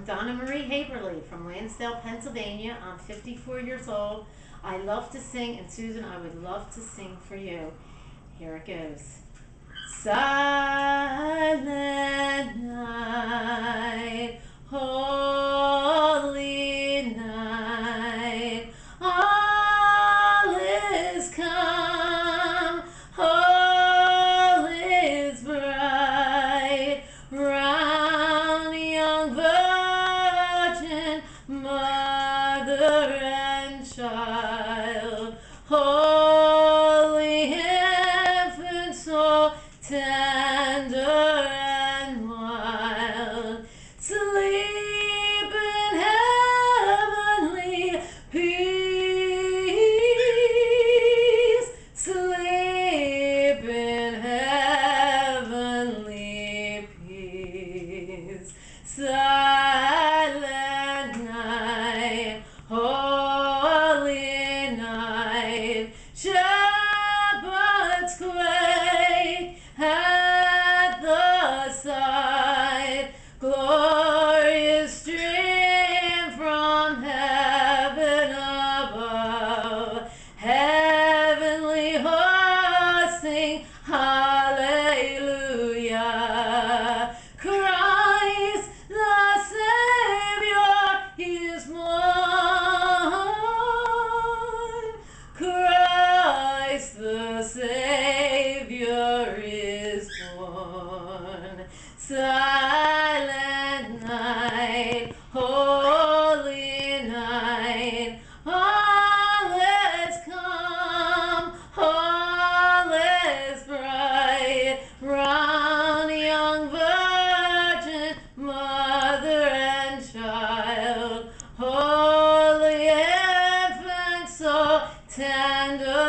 Donna Marie Haeberle from Lansdale, Pennsylvania. I'm 54 years old. I love to sing, and Susan, I would love to sing for you. Here it goes. Silent night, holy night, all is calm, all is bright, round young virgin, mother and child, holy infant, so tender and mild, sleep in heavenly peace, sleep in heavenly peace. Silent night, holy night, shepherds quake at the sight, glorious stream from heaven above, heavenly hosts sing hallelujah. Christ the Savior is born. Christ the Savior is born. Silent night, holy night, all is calm, all is bright, round young virgin, mother and child, holy infant, so tender